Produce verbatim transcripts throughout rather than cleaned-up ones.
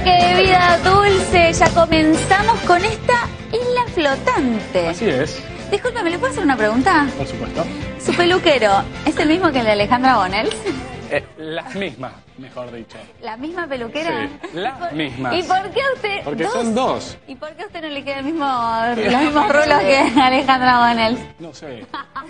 bloque de Vida Dulce. Ya comenzamos con esta isla flotante. Así es. Discúlpeme, ¿le puedo hacer una pregunta? Por supuesto. ¿Su peluquero es el mismo que el de Alejandra Bonels? Eh, las mismas, mejor dicho. ¿La misma peluquera? Sí, las ¿Y por, mismas. ¿Y por qué usted...? Porque dos? son dos. ¿Y por qué a usted no le queda el mismo, los mismos rulos que a Alejandra Bonels? No sé.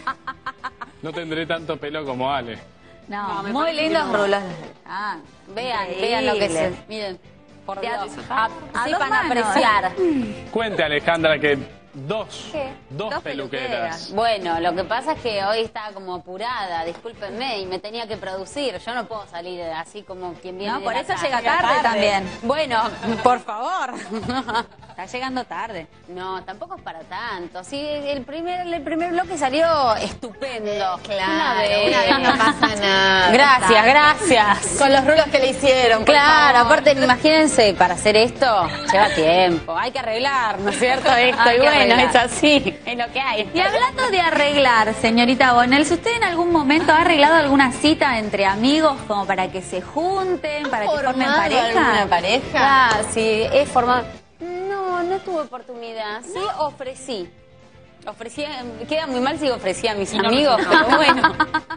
No tendré tanto pelo como Ale. No, No, me muy parece lindos que no. rulos. Ah, Vean, increíble. vean lo que se... Miren, por De a- Dios. a- Así a dos van a manos. apreciar. Cuente, Alejandra, que dos, ¿Qué? dos, Dos peluqueras. peluqueras. Bueno, lo que pasa es que hoy estaba como apurada, discúlpenme, y me tenía que producir. Yo no puedo salir así como quien viene No, de por la eso calle. llega tarde también. Bueno, por favor. Está llegando tarde. No, tampoco es para tanto. Sí, el primer, el primer bloque salió estupendo. Claro, Una vez. una vez no pasa nada. Gracias, gracias. Con los rulos que le hicieron. por Claro, favor. aparte, imagínense, para hacer esto lleva tiempo. Hay que arreglar, ¿no es cierto? Esto, Hay y que bueno, arreglar. es así, es lo que hay. Y hablando de arreglar, señorita Bonels, ¿usted en algún momento ha arreglado alguna cita entre amigos como para que se junten, para que formen ¿Formado pareja? alguna pareja? Ah, sí, es formado. No, no tuve oportunidad. Sí, ofrecí. Ofrecí, queda muy mal si ofrecí a mis amigos, pero bueno.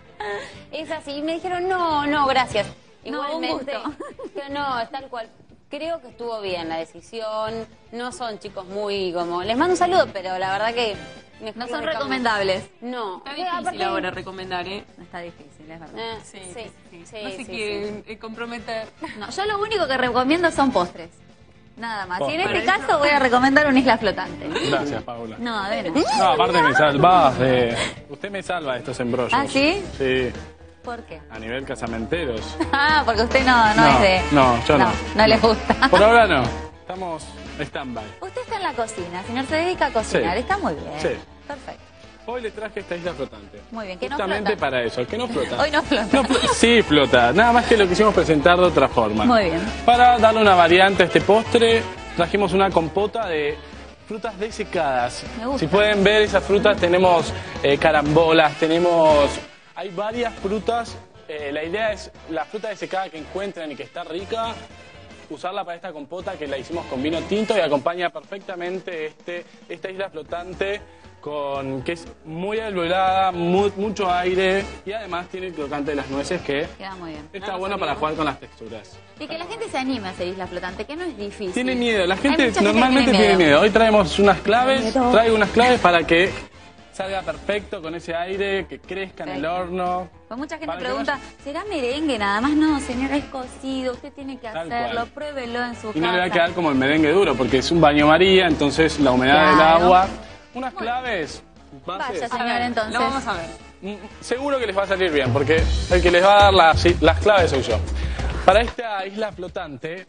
Es así. Y me dijeron, no, no, gracias. No, un Igualmente, gusto. que no, es tal cual. Creo que estuvo bien la decisión. No son chicos muy como... Les mando un saludo, pero la verdad que... mejor No los son dejamos. recomendables. No. Está O sea, difícil aparte- ahora recomendar, ¿eh? No está difícil, es verdad. Eh, Sí, sí, sí, sí, no se sí, quieren eh, comprometer. No, yo lo único que recomiendo son postres. Nada más. Y en Postres. este caso voy a recomendar una isla flotante. Gracias, Paula. No, de veras. No, aparte me salvas de... Usted me salva de estos embrollos. ¿Ah, sí? Sí, ¿Por qué? a nivel casamenteros. Ah, porque usted no, no, No, es de... no, yo no. No, no le gusta. Por ahora no. Estamos stand-by. Usted está en la cocina, señor, se dedica a cocinar. Sí. Está muy bien. Sí. Perfecto. Hoy le traje esta isla flotante. Muy bien, que no Justamente flota. para eso, que no flota. Hoy no flota. No flo- sí flota, nada más que lo quisimos presentar de otra forma. Muy bien. Para darle una variante a este postre, trajimos una compota de frutas desecadas. Me gusta. Si pueden ver esas frutas, tenemos eh, carambolas, tenemos... Hay varias frutas. Eh, la idea es la fruta desecada que encuentren y que está rica, usarla para esta compota que la hicimos con vino tinto y acompaña perfectamente este, esta isla flotante con que es muy alveolada, mu- mucho aire y además tiene el crocante de las nueces que Queda muy bien. está bueno para jugar con las texturas. Y que la gente se anime a hacer isla flotante, que no es difícil. Tiene miedo, la Hay gente mucha que normalmente tiene miedo. Hoy traemos unas claves, Miedo. traigo unas claves para que salga perfecto con ese aire, que crezca en el Perfecto. horno. Pues mucha gente Para que pregunta, ¿será merengue nada más? No, señora, es cocido, usted tiene que Tal hacerlo, cual. pruébelo en su Y no le va a casa. quedar como el merengue duro, porque es un baño María, entonces la humedad del Claro. agua. Unas claves, bases. Vaya, A señor, ver, entonces. Lo vamos a ver. Mm, Seguro que les va a salir bien, porque el que les va a dar las, las claves soy yo. Para esta isla flotante,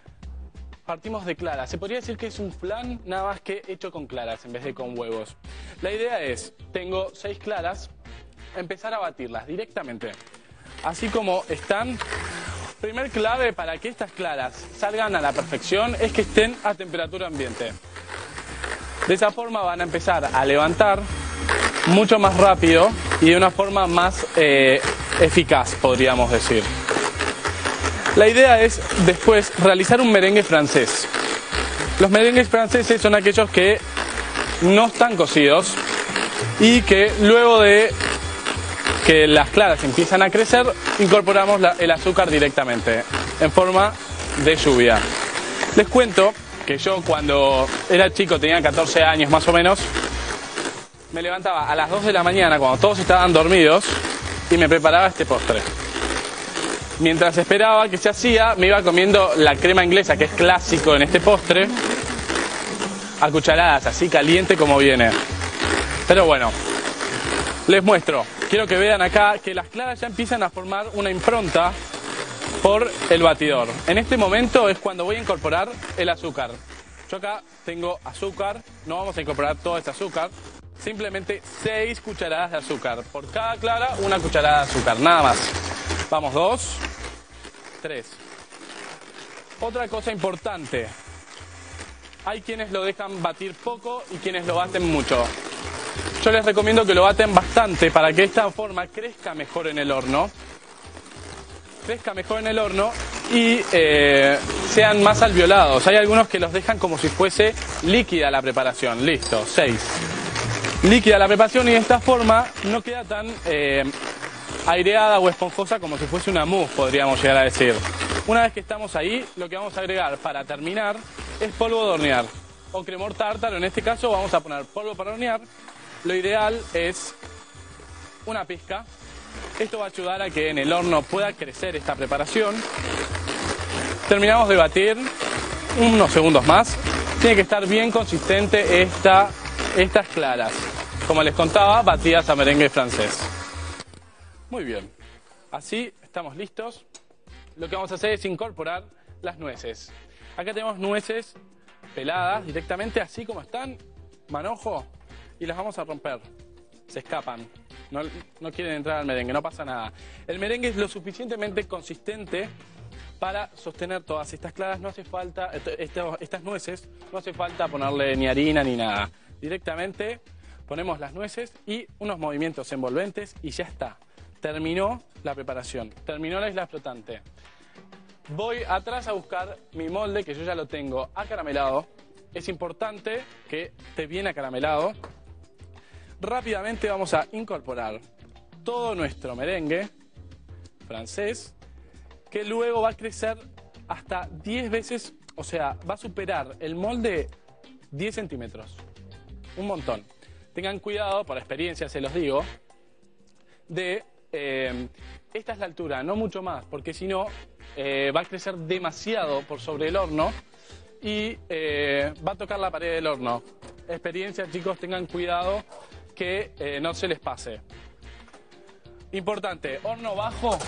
partimos de claras. Se podría decir que es un flan, nada más que hecho con claras en vez de con huevos. La idea es, tengo seis claras, empezar a batirlas directamente. Así como están. Primer clave para que estas claras salgan a la perfección es que estén a temperatura ambiente. De esa forma van a empezar a levantar mucho más rápido y de una forma más eh, eficaz, podríamos decir. La idea es después realizar un merengue francés. Los merengues franceses son aquellos que no están cocidos y que luego de que las claras empiezan a crecer, incorporamos la- el azúcar directamente en forma de lluvia. Les cuento que yo cuando era chico, tenía catorce años más o menos, me levantaba a las dos de la mañana cuando todos estaban dormidos y me preparaba este postre. Mientras esperaba que se hacía, me iba comiendo la crema inglesa, que es clásico en este postre, a cucharadas, así caliente como viene. Pero bueno, les muestro. Quiero que vean acá que las claras ya empiezan a formar una impronta por el batidor. En este momento es cuando voy a incorporar el azúcar. Yo acá tengo azúcar, no vamos a incorporar todo este azúcar, simplemente seis cucharadas de azúcar. Por cada clara, una cucharada de azúcar, nada más. Vamos, dos, tres. Otra cosa importante, hay quienes lo dejan batir poco y quienes lo baten mucho. Yo les recomiendo que lo baten bastante para que de esta forma crezca mejor en el horno. Crezca mejor en el horno y eh, sean más alveolados. Hay algunos que los dejan como si fuese líquida la preparación. Listo, seis. Líquida la preparación y de esta forma no queda tan eh, aireada o esponjosa como si fuese una mousse, podríamos llegar a decir. Una vez que estamos ahí, lo que vamos a agregar para terminar es polvo de hornear o cremor tártaro. En este caso vamos a poner polvo para hornear. Lo ideal es una pizca. Esto va a ayudar a que en el horno pueda crecer esta preparación. Terminamos de batir unos segundos más. Tiene que estar bien consistente esta, estas claras. Como les contaba, batidas a merengue francés. Muy bien. Así estamos listos. Lo que vamos a hacer es incorporar las nueces. Acá tenemos nueces peladas directamente así como están, manojo, y las vamos a romper. Se escapan. No, no quieren entrar al merengue, no pasa nada. El merengue es lo suficientemente consistente para sostener todas estas claras. No hace falta, esto, estas nueces, no hace falta ponerle ni harina ni nada. Directamente ponemos las nueces y unos movimientos envolventes y ya está. Terminó la preparación, terminó la isla flotante. Voy atrás a buscar mi molde, que yo ya lo tengo acaramelado. Es importante que esté bien acaramelado. Rápidamente vamos a incorporar todo nuestro merengue francés, que luego va a crecer hasta diez veces, o sea, va a superar el molde diez centímetros. Un montón. Tengan cuidado, por experiencia se los digo, de eh, esta es la altura, no mucho más, porque si no eh, va a crecer demasiado por sobre el horno y eh, va a tocar la pared del horno. Experiencia, chicos, tengan cuidado que eh, no se les pase. Importante, horno bajo,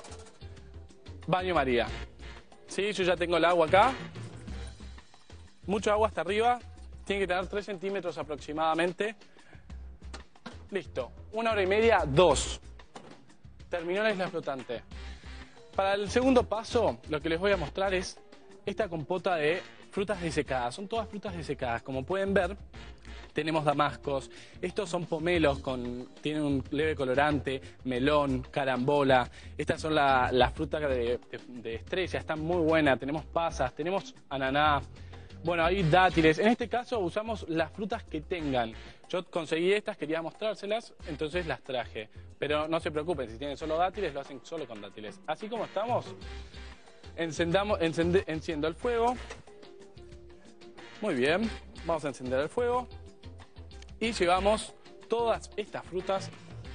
baño María. ¿Sí? Yo ya tengo el agua acá. Mucho agua hasta arriba. Tiene que tener tres centímetros aproximadamente. Listo. Una hora y media, dos. Terminó la isla flotante. Para el segundo paso, lo que les voy a mostrar es esta compota de frutas desecadas. Son todas frutas desecadas. Como pueden ver, tenemos damascos. Estos son pomelos, con, tienen un leve colorante, melón, carambola. Estas son las la frutas de, de, de estrella, están muy buenas. Tenemos pasas, tenemos ananá. Bueno, hay dátiles. En este caso usamos las frutas que tengan. Yo conseguí estas, quería mostrárselas, entonces las traje. Pero no se preocupen, si tienen solo dátiles, lo hacen solo con dátiles. Así como estamos, encendamos, encende, enciendo el fuego. Muy bien, vamos a encender el fuego. Y llevamos todas estas frutas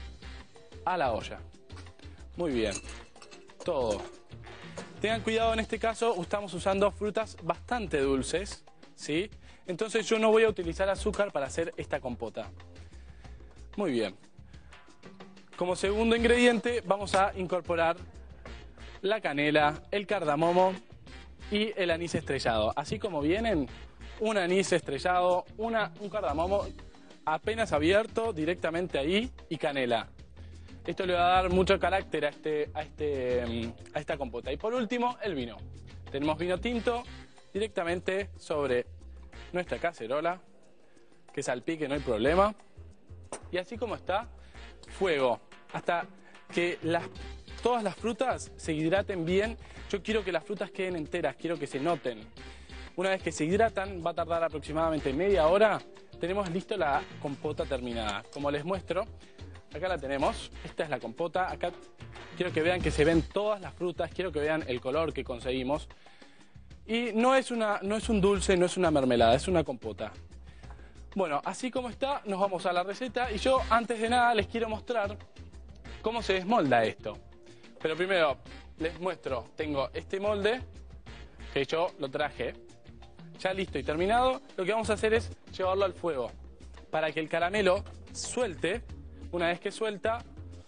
a la olla. Muy bien, todo. Tengan cuidado, en este caso estamos usando frutas bastante dulces, ¿sí? Entonces yo no voy a utilizar azúcar para hacer esta compota. Muy bien. Como segundo ingrediente vamos a incorporar la canela, el cardamomo y el anís estrellado. Así como vienen, un anís estrellado, una, un cardamomo apenas abierto directamente ahí y canela. Esto le va a dar mucho carácter a, este, a, este, a esta compota. Y por último, el vino. Tenemos vino tinto directamente sobre nuestra cacerola, que salpique, no hay problema. Y así como está, fuego. Hasta que las, todas las frutas se hidraten bien. Yo quiero que las frutas queden enteras, quiero que se noten. Una vez que se hidratan, va a tardar aproximadamente media hora. Tenemos listo la compota terminada. Como les muestro, acá la tenemos. Esta es la compota. Acá quiero que vean que se ven todas las frutas. Quiero que vean el color que conseguimos. Y no es, una, no es un dulce, no es una mermelada, es una compota. Bueno, así como está, nos vamos a la receta. Y yo, antes de nada, les quiero mostrar cómo se desmolda esto. Pero primero, les muestro. Tengo este molde, que yo lo traje ya listo y terminado. Lo que vamos a hacer es llevarlo al fuego para que el caramelo suelte. Una vez que suelta,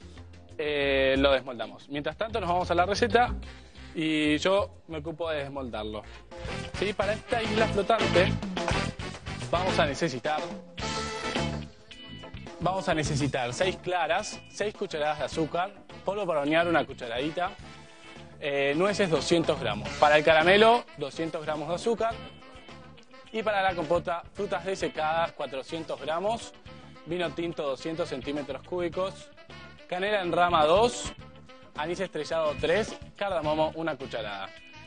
eh, lo desmoldamos. Mientras tanto nos vamos a la receta y yo me ocupo de desmoldarlo. ¿Sí? Para esta isla flotante vamos a necesitar vamos a necesitar seis claras, seis cucharadas de azúcar, polvo para hornear una cucharadita, eh, nueces doscientos gramos. Para el caramelo, doscientos gramos de azúcar. Y para la compota, frutas desecadas, cuatrocientos gramos, vino tinto doscientos centímetros cúbicos, canela en rama dos, anís estrellado tres, cardamomo una cucharada.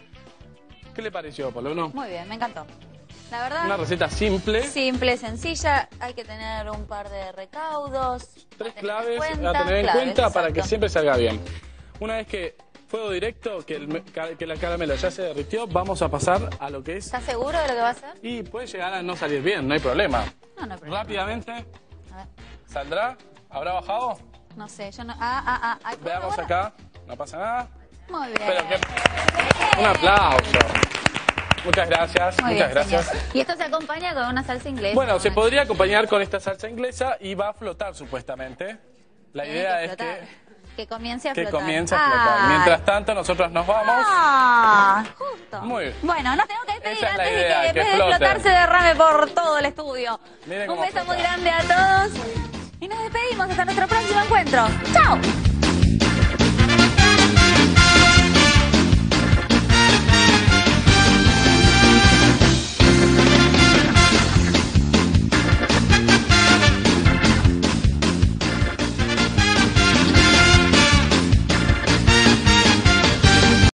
¿Qué le pareció, Polono? Muy bien, me encantó. La verdad, Una receta simple. simple, sencilla, hay que tener un par de recaudos. Tres a tener en claves cuenta, a tener en claves, cuenta para que exacto. siempre salga bien. Una vez que fuego directo, que el, me- que el caramelo ya se derritió, vamos a pasar a lo que es... ¿Estás seguro de lo que va a hacer? Y puede llegar a no salir bien, no hay problema. No, no hay problema. Rápidamente, A ver, ¿saldrá? ¿Habrá bajado? no sé, yo no... Ah, ah, ah. Ay, Veamos bueno, acá, no pasa nada. Muy bien. Pero que... Un aplauso. Muchas gracias, Muy muchas bien, gracias. señor. Y esto se acompaña con una salsa inglesa. Bueno, se Una- podría acompañar con esta salsa inglesa y va a flotar supuestamente. La Tiene idea que es flotar. que... Que comience a Que flotar. comience a flotar. Ay. Mientras tanto, nosotros nos vamos. Ah, justo. Muy bien. Bueno, nos tenemos que despedir Esa es la antes idea, de que que en vez de flote. explotar se derrame por todo el estudio. Miren Un cómo beso flota. muy grande a todos. Y nos despedimos hasta nuestro próximo encuentro. ¡Chao!